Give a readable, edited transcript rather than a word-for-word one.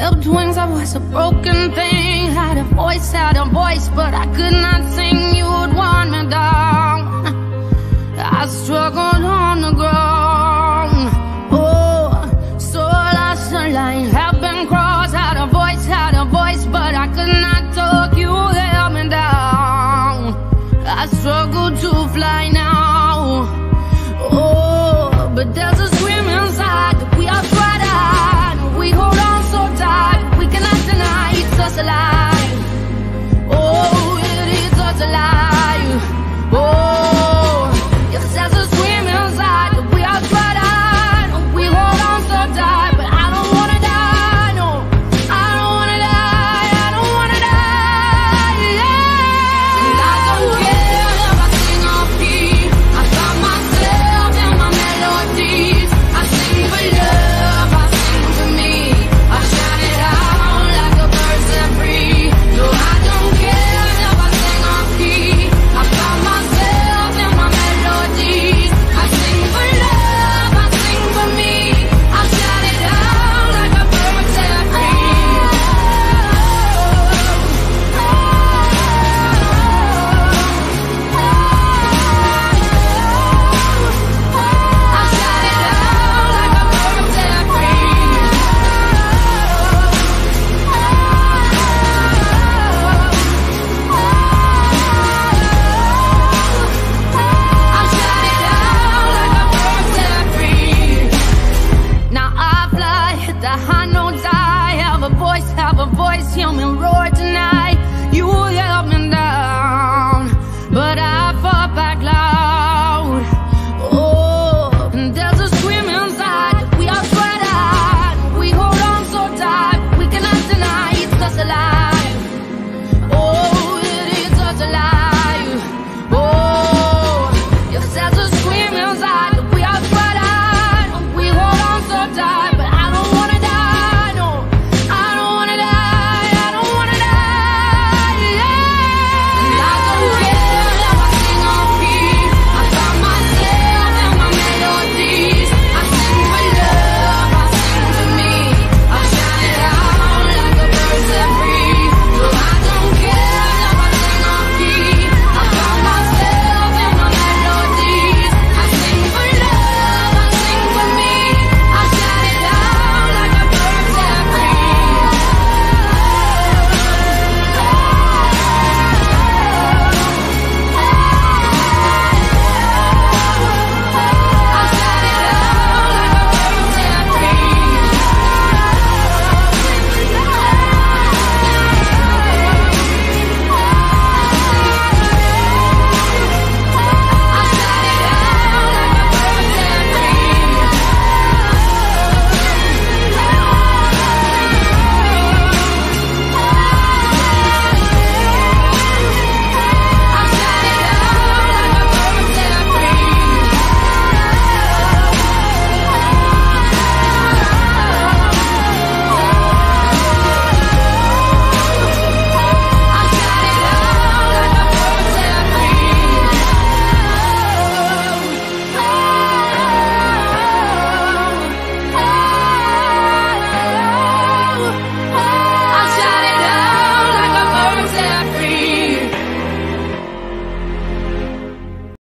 Clipped wings, I was a broken thing. Had a voice, but I could not sing. You would want me down. I struggled on the ground. Oh, so lost a line, have been crossed. Had a voice, but I could not talk. You held me down. I struggle to fly now. Oh, but there's a scream inside that we are frightened. We hold on so tight, we cannot deny it's us alive. Oh, it is us alive. Oh, yes, there's a scream inside that we are frightened. We hold on so tight, but I don't wanna die. No, I don't wanna die. I don't wanna die. Yeah. And I don't care if I sing off key. I got myself and my melodies. I sing for love, I sing for me. I shout it out like a bird set free. No, I don't care if I sing off key. I got myself and my melodies. I sing for love, I sing for me. I shout it out like a bird set free. I shout it out like a bird set free. I shout it out like a bird set free. Now I fly, hit the high notes. I have a voice, hear me roar.